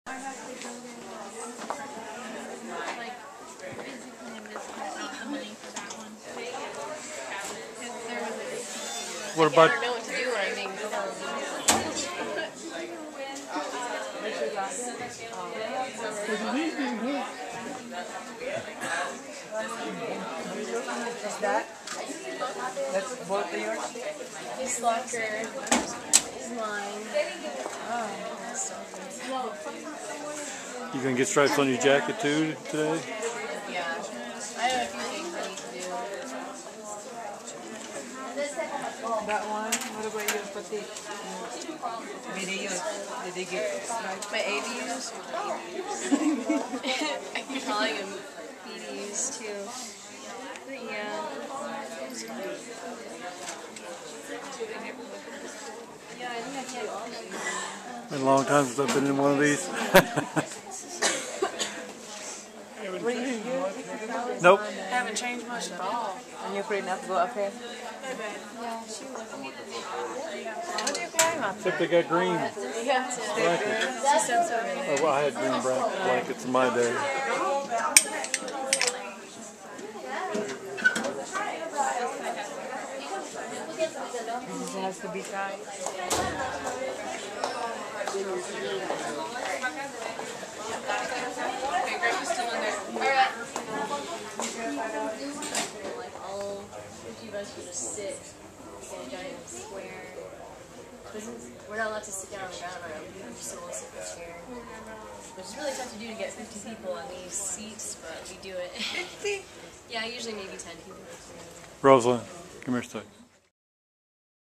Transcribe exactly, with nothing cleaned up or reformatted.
What about? I don't know what to do when I'm being filmed. Is that? That's both of yours? This locker is mine. Oh. You gonna get stripes on your jacket too today? Yeah. I have a few things I need to do. That one? What about your petite? Videos? Did they get stripes? My A B Us? I keep calling them B Ds too. But yeah. Yeah, I think I can do all of them. Been a long time since I've been in one of these. What do you do? Nope. I haven't changed much at all. And you're afraid not to go up here? Yeah, she was. What do you climb up Except they got green You have to. blankets. She said so really. Oh, well, I had green bra- blankets in my day. This has to be tried. Alright. Like all fifty of us would just sit in a giant square. We're not allowed to sit down on the ground around. We just all sit in a chair. Which is really tough to do to get fifty people on these seats, but we do it. fifty? Yeah, usually maybe ten people. Rosalyn, come here, stick.